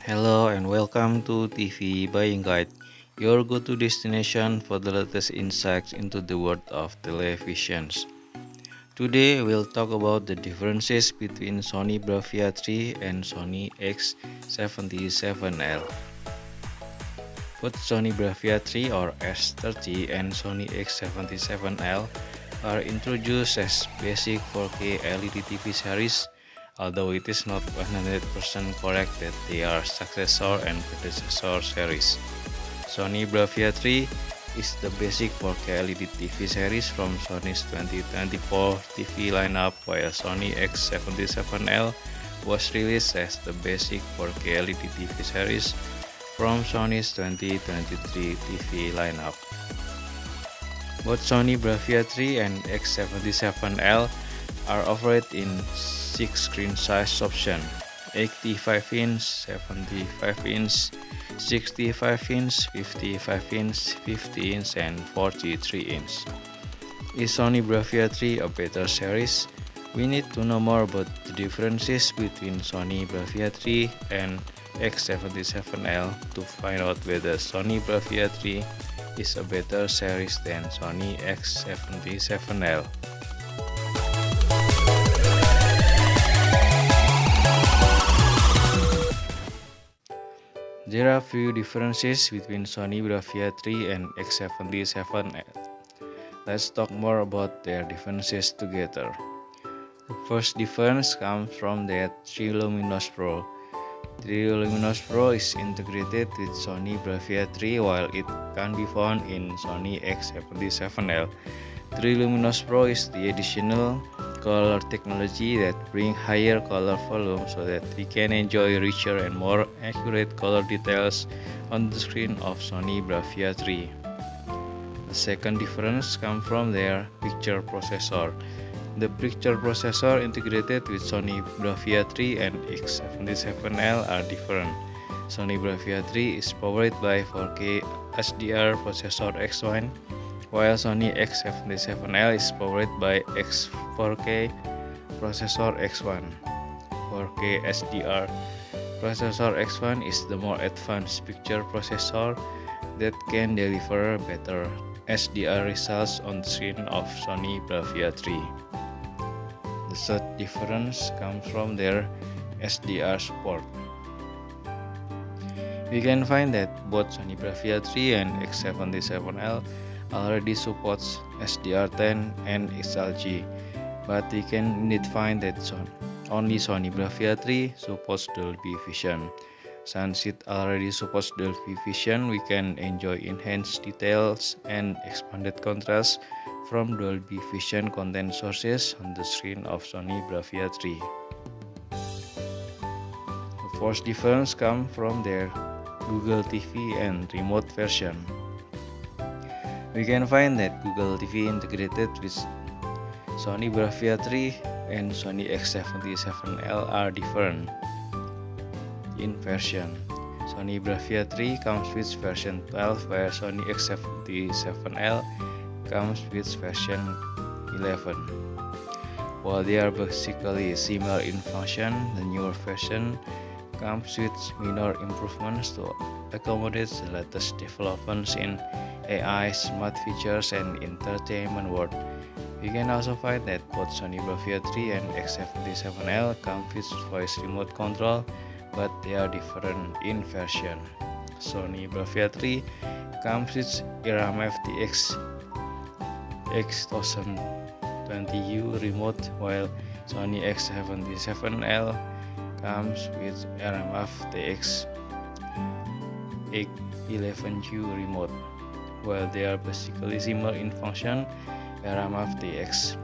Hello and welcome to TV Buying Guide, your go-to destination for the latest insights into the world of televisions. Today we'll talk about the differences between Sony Bravia 3 and Sony X77L. Both Sony Bravia 3 or S30 and Sony X77L are introduced as basic 4K LED TV series, although it is not 100% correct that they are successor and predecessor series. Sony Bravia 3 is the basic 4K LED TV series from Sony's 2024 TV lineup, while Sony X77L was released as the basic 4K LED TV series from Sony's 2023 TV lineup. Both Sony Bravia 3 and X77L are offered in 6 screen size options: 85-inch, 75-inch, 65-inch, 55-inch, 50-inch, and 43-inch. Is Sony Bravia 3 a better series? We need to know more about the differences between Sony Bravia 3 and X77L to find out whether Sony Bravia 3 is a better series than Sony X77L. There are few differences between Sony Bravia 3 and X77L. Let's talk more about their differences together. The first difference comes from the Triluminos Pro. Triluminos Pro is integrated with Sony Bravia 3 while it can be found in Sony X77L. Triluminos Pro is the additional color technology that brings higher color volume so that we can enjoy richer and more accurate color details on the screen of Sony Bravia 3. The second difference comes from their picture processor. The picture processor integrated with Sony Bravia 3 and X77L are different. Sony Bravia 3 is powered by 4K HDR processor X1, while Sony X77L is powered by X4K processor X1. 4K HDR processor X1 is the more advanced picture processor that can deliver better HDR results on the screen of Sony Bravia 3. The third difference comes from their HDR support. We can find that both Sony Bravia 3 and X77L already supports HDR10 and XLG, but we can indeed find that only Sony Bravia 3 supports Dolby Vision. Since it already supports Dolby Vision, we can enjoy enhanced details and expanded contrast from Dolby Vision content sources on the screen of Sony Bravia 3. The fourth difference comes from their Google TV and remote version. We can find that Google TV integrated with Sony Bravia 3 and Sony X77L are different in version. Sony Bravia 3 comes with version 12, while Sony X77L comes with version 11. While they are basically similar in function, the newer version comes with minor improvements to accommodate the latest developments in AI, smart features, and entertainment world. We can also find that both Sony Bravia 3 and X77L come with voice remote control, but they are different in version. Sony Bravia 3 comes with IRAM FTX X1020U remote, while Sony X77L comes with IRAM FTX X11U remote. While they are basically similar in function, IRAM FTX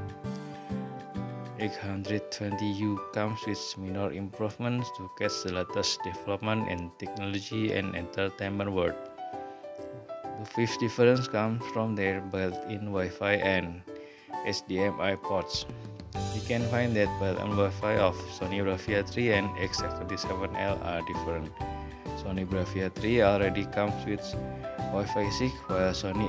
X120U comes with minor improvements to catch the latest development in technology and entertainment world. The fifth difference comes from their built-in Wi-Fi and HDMI ports. You can find that built-in Wi-Fi of Sony Bravia 3 and X77L are different. Sony Bravia 3 already comes with Wi-Fi 6, while Sony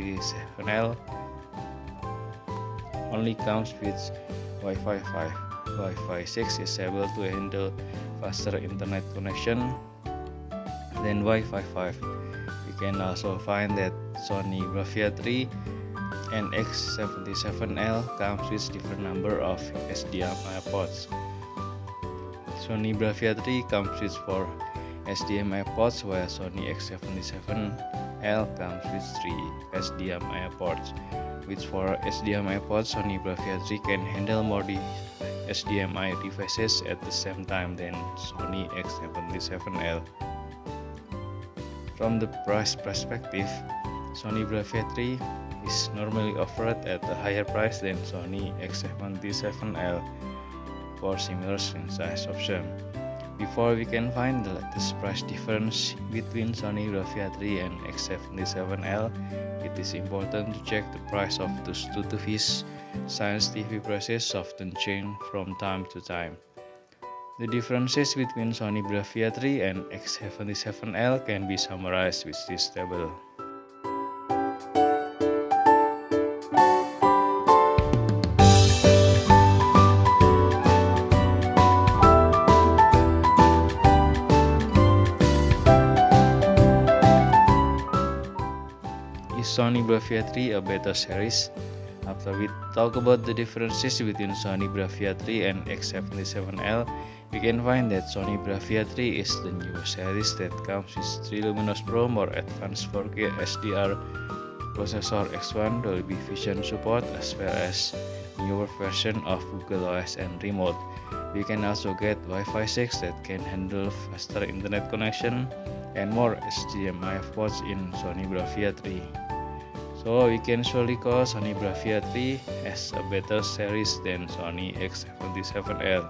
X77L only comes with Wi-Fi 5. Wi-Fi 6 is able to handle faster internet connection than Wi-Fi 5. We can also find that Sony Bravia 3 and X77L comes with different number of HDMI ports. Sony Bravia 3 comes with 4 HDMI ports, while Sony X77L comes with 3 HDMI ports. With 4 HDMI ports, Sony Bravia 3 can handle more HDMI devices at the same time than Sony X77L. From the price perspective, Sony Bravia 3 is normally offered at a higher price than Sony X77L for similar screen size option. Before we can find the latest price difference between Sony Bravia 3 and X77L, it is important to check the price of those two TVs, since TV prices often change from time to time. The differences between Sony Bravia 3 and X77L can be summarized with this table. Is Sony Bravia 3 a better series? After we talk about the differences between Sony Bravia 3 and X77L, we can find that Sony Bravia 3 is the new series that comes with 3 Luminous Pro more advanced 4K HDR processor X1 Dolby Vision support, as well as newer version of Google OS and remote. We can also get Wi-Fi 6 that can handle faster internet connection and more HDMI ports in Sony Bravia 3. So we can surely call Sony Bravia 3 as a better series than Sony X77L.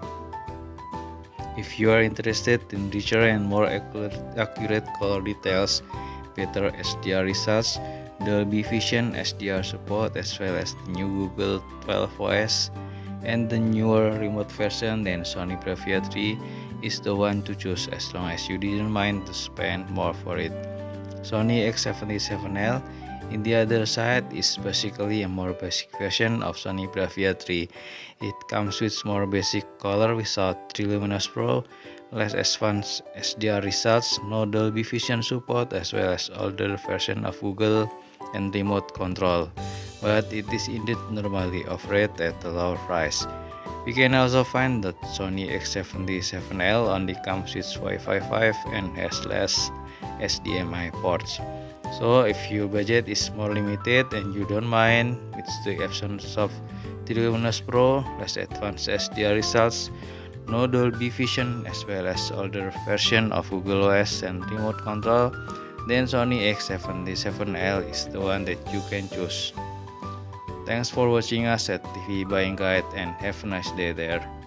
If you are interested in richer and more accurate color details, better HDR results, Dolby Vision HDR support, as well as the new Google 12 OS and the newer remote version, then Sony Bravia 3 is the one to choose as long as you didn't mind to spend more for it. Sony X77L, in the other side, is basically a more basic version of Sony Bravia 3. It comes with more basic color without 3 Luminous Pro, less advanced HDR results, no Dolby Vision support, as well as older version of Google and remote control, but it is indeed normally offered at a lower price. We can also find that Sony X77L only comes with Wi-Fi 5 and has less HDMI ports. So if your budget is more limited and you don't mind with the absence of 3 Luminous Pro, less advanced HDR results, no Dolby Vision, as well as older version of Google OS and remote control, then Sony X77L is the one that you can choose. Thanks for watching us at TV Buying Guide, and have a nice day there.